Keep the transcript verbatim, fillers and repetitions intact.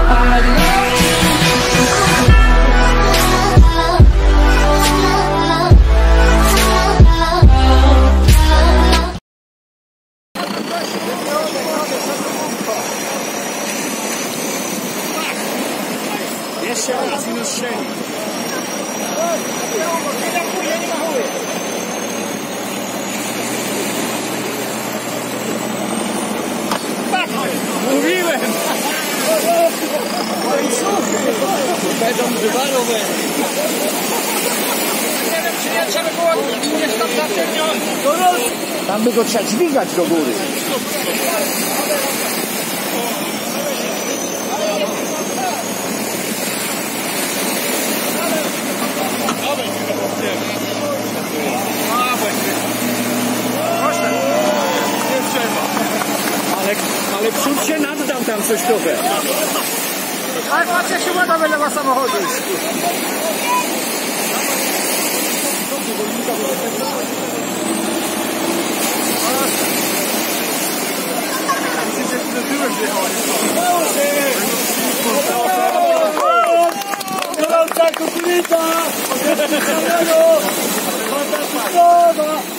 Jeszcze raz i no strzeli. Mówiłem! Będą wywalą. Nie wiem, czy nie trzeba było gdzieś tam zaciemniony. Tam by go trzeba dźwigać do góry. Ale, ale przód się naddam tam coś trochę. Ale patrz, jak się łada wylewa samochodu. Gorąca kukurydza!